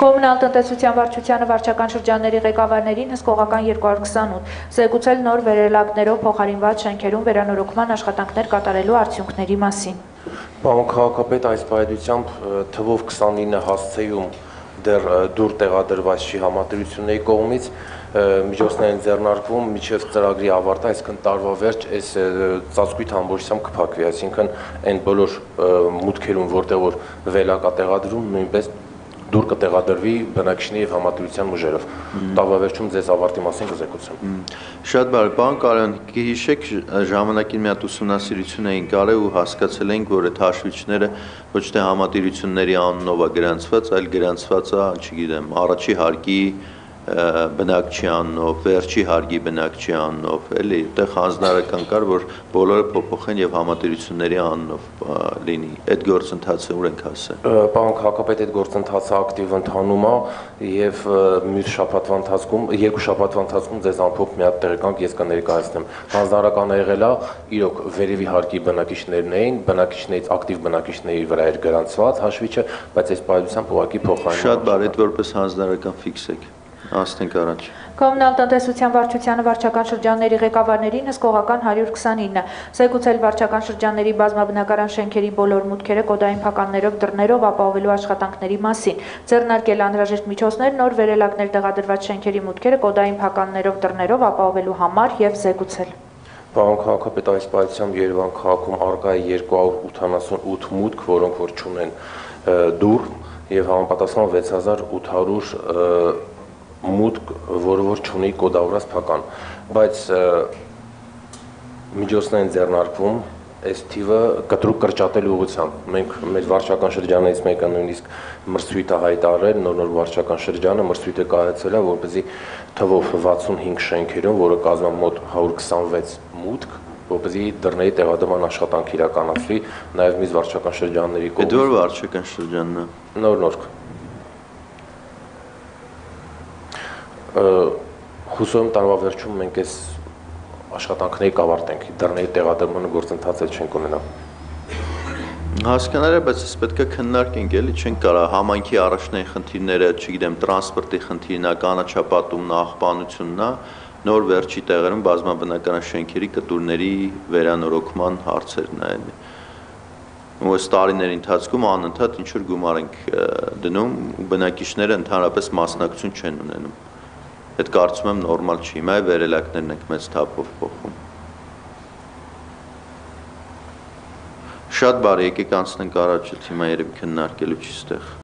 Կոմունալ տնտեսության վարչությանը վարչական շրջանների ղեկավարներին հսկողական 228 զեկուցել նոր վերելակներով փոխարինված շենքերում վերանորոգման աշխատանքներ կատարելու արդյունքների մասին։ Պարոն քաղաքապետ, այս պայմանությամբ թվով 29 հասցեում դեռ դուր տեղադրված չի համատիրությունների կողմից միջոցներ են ձեռնարկվում մինչև ծրագրի ավարտը, այսինքն տարվա վերջ այս ծածկույթ ամբողջությամբ կփակվի, այսինքն այն բոլոր մուտքերում, որտեղ որ վելակ է տեղադրվում, նույնպես դուր կտեղադրվի բնակիչների եւ համատիրության ուժերով։ Տարվա վերջում ձեզ ավարտի մասին կզեկուցեմ։ Շատ բարի, պարոն Կարոյան, կհիշեք ժամանակին մի հատ ուսումնասիրություն էին կարել ու հասկացել ենք, որ այդ հաշվիչները ոչ թե համատիրությունների անունով է գրանցված, այլ գրանցված է, չգիտեմ, առաջի հարկի բնակչի անունով, վերջի հարկի բնակչի անունով, էլի, այդտեղ հանձնարարական կար, որ բոլորը փոփոխեն եւ համատիրությունների անունով լինի։ Այդ գործընթացը ուր ենք հասել։ Պարոն քաղաքապետ, այդ գործընթացը ակտիվ ընթանում է եւ մյուս շաբաթվա ընթացքում, երկու շաբաթվա ընթացքում ձեզ ամփոփ մի հատ տեղեկանք ես կներկայացնեմ։ Հանձնարարականը եղել է, իրոք վերևի հարկի բնակիչներն էին, բնակիչներից ակտիվ բնակիչների վրա էր գրանցված հաշվիչը, բայց այս պայմանությամբ ուղղակի փոխարինում։ Շատ բարի, այդ որպես հանձնարարական ֆիքսեք։ Ասենք առաջ։ Կոմունալ տնտեսության վարչությանը վարչական շրջանների ղեկավարներին հսկողական 129 զեկուցել վարչական շրջանների բազմաբնակարան շենքերի բոլոր մուտքերը կոդային փականներով դռներով ապահովելու աշխատանքների մասին, ձեռնարկել անհրաժեշտ միջոցներ նոր վերելակներ տեղադրված շենքերի մուտքերը կոդային փականներով դռներով ապահովելու համար եւ զեկուցել։ Պարոն քաղաքապետ, այս պայմանությամբ Երևան քաղաքում առկա է 278 մուտք, որոնք որ չունեն դուռ եւ համապատասխան 6800 մուտք, որը որ չունի կոդավորած փական, բայց միջոցներ են ձեռնարկվում այս թիվը կտրուկ կրճատելու ուղղությամբ։ Մենք մեր վարչական շրջաններից մեկը նույնիսկ մրցույթ է հայտարարել, նոր վարչական շրջանը մրցույթը կայացել է, որպեսզի թվով 65 շենքերում, որը կազմում մոտ 126 մուտք, որպեսզի դռների տեղադրման աշխատանք իրականացվի, նաև մյուս վարչական շրջանների կողմից։ Այդ որ վարչական շրջանն է։ Նոր Հուսով եմ տարվա վերջում մենք այս աշխատանքների կավարտենք, դռների տեղադրման գործընթացը չենք ունենա։ Հասկանալի է, բայց պետք է քննարկենք, էլի չենք կարող համայնքի առաջնային խնդիրները, չգիտեմ, տրանսպորտի խնդիրն է, կանաչապատումն է, աղբանությունն է, նոր վերջի տեղերում բազմաբնակարան շենքերի կտուրների վերանորոգման հարցերն է, էլի։ Ու այս տարիների ընթացքում անընդհատ ինչ որ գումար ենք դնում, ու բնակիչները ընդհանրապես մասնակցություն չեն ունենում։ Այդ կարծում եմ նորմալ չի, հիմա վերելակներն ենք մեծ թափով փոխում։ Շատ բարի, եկեք անցնենք առաջ, հիմա երևի քննարկելու չի ստեղ։